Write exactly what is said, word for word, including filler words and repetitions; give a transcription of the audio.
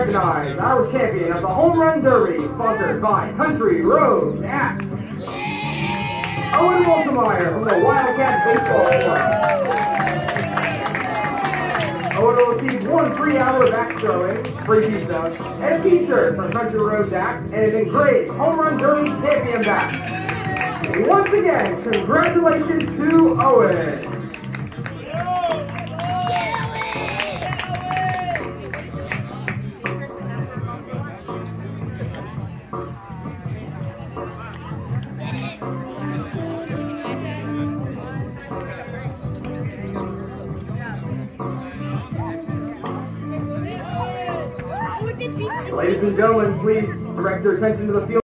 recognize our champion of the Home Run Derby, sponsored by Country Road Axe, Owen Waltimyer from the Wildcat Baseball Club. Owen will receive one free hour of axe throwing, free pizza, and a t-shirt from Country Road Axe, and an engraved Home Run Derby champion bat. Once again, congratulations to Owen. Ladies and gentlemen, please direct your attention to the field.